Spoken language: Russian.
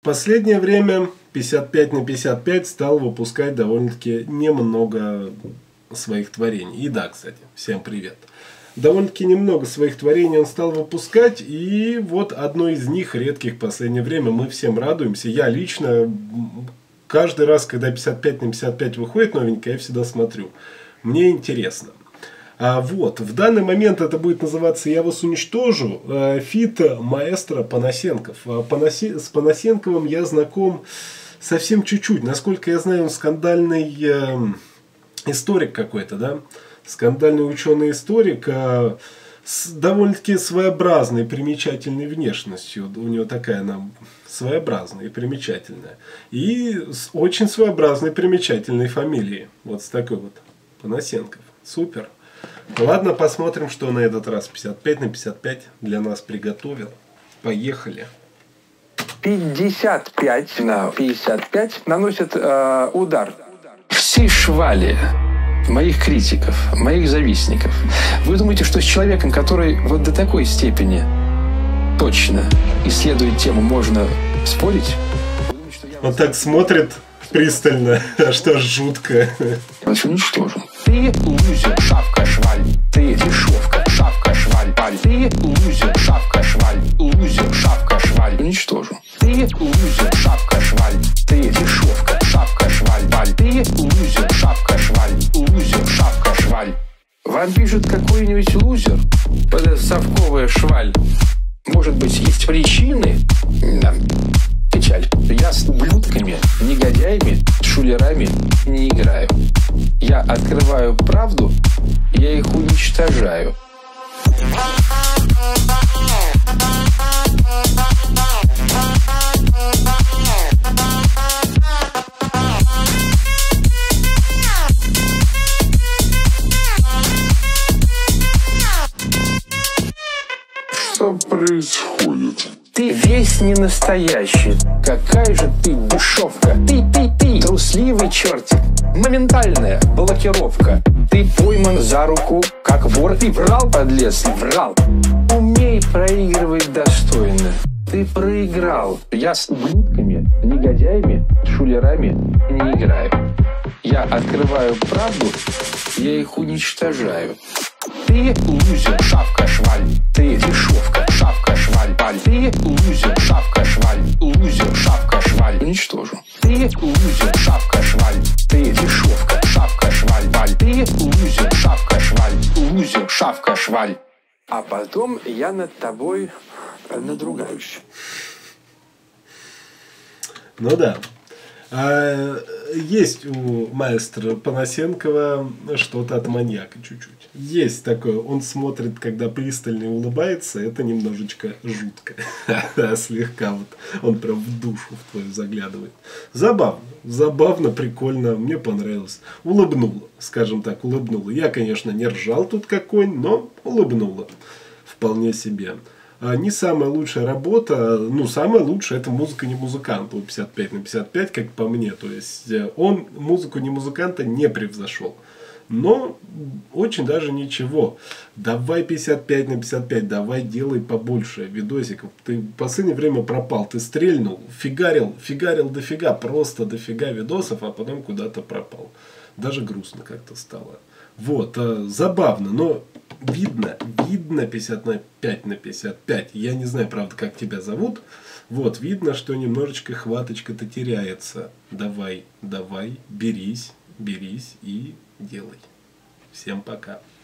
последнее время 55 на 55 стал выпускать довольно-таки немного своих творений. И да, кстати, всем привет. Довольно-таки немного своих творений он стал выпускать, и вот одно из них, редких в последнее время, мы всем радуемся. Я лично, каждый раз, когда 55 на 55 выходит новенькое, я всегда смотрю. Мне интересно. Вот, в данный момент это будет называться «Я вас уничтожу», фит маэстро Панасенков. С Панасенковым я знаком совсем чуть-чуть. Насколько я знаю, он скандальный историк какой-то, да? Скандальный ученый-историк с довольно-таки своеобразной, примечательной внешностью. У него такая она своеобразная и примечательная. И с очень своеобразной, примечательной фамилией. Вот с такой вот. Панасенков. Супер. Ладно, посмотрим, что на этот раз 55 на 55 для нас приготовил. Поехали. 55 на 55 наносят удар. Все швали моих критиков, моих завистников. Вы думаете, что с человеком, который вот до такой степени точно исследует тему, можно спорить? Он так смотрит пристально, аж жутко. Я вас уничтожу. Ты лузер, шавка, шваль. Ты дешевка, шавка, шваль. Ты лузер, шавка, шваль. Лузер, шавка, шваль. Уничтожу. Ты лузер, шавка, шваль. Ты дешевка, шавка, шваль. Ты лузер, шавка, шваль. Лузер, шавка, шваль. Вам пишет какой-нибудь лузер? Совковая шваль. Может быть, есть причины? Да. Печаль. Я с ублюдками, негодяями, шулерами не играю. Я открываю правду, я их уничтожаю. Что происходит? Ты весь не настоящий. Какая же ты дешевка. Ты, трусливый чертик. Моментальная блокировка. Ты пойман за руку, как вор. Ты врал, подлец, врал. Умей проигрывать достойно. Ты проиграл. Я с ублюдками, негодяями, шулерами не играю. Я открываю правду, я их уничтожаю. Ты лузер, шавка, шваль. Ты дешевка, шавка, шваль. Ты лузер, шавка, шваль. Лузер, шавка, шваль. Уничтожу. Ты лузер, шавка, шваль. Ты дешевка, шавка, шваль. Ты лузер, шавка, шваль. Лузер, шавка, шваль. А потом я над тобой надругаюсь. Ну да. Есть у маэстро Панасенкова что-то от маньяка чуть-чуть. Есть такое. Он смотрит, когда пристально улыбается, это немножечко жутко. Слегка вот. Он прям в душу в твою заглядывает. Забавно. Забавно, прикольно. Мне понравилось. Улыбнуло. Скажем так, улыбнуло. Я, конечно, не ржал тут как конь, но улыбнуло. Вполне себе. Не самая лучшая работа, самая лучшая это музыка не музыканта, 55 на 55, как по мне, то есть он музыку не музыканта не превзошел, но очень даже ничего. Давай 55 на 55, давай делай побольше видосиков, ты в последнее время пропал, ты стрельнул, фигарил дофига, просто дофига видосов, а потом куда-то пропал, даже грустно как-то стало. Вот, забавно, но видно 55 на 55. Я не знаю, правда, как тебя зовут. Вот, видно, что немножечко хваточка-то теряется. Давай, берись и делай. Всем пока.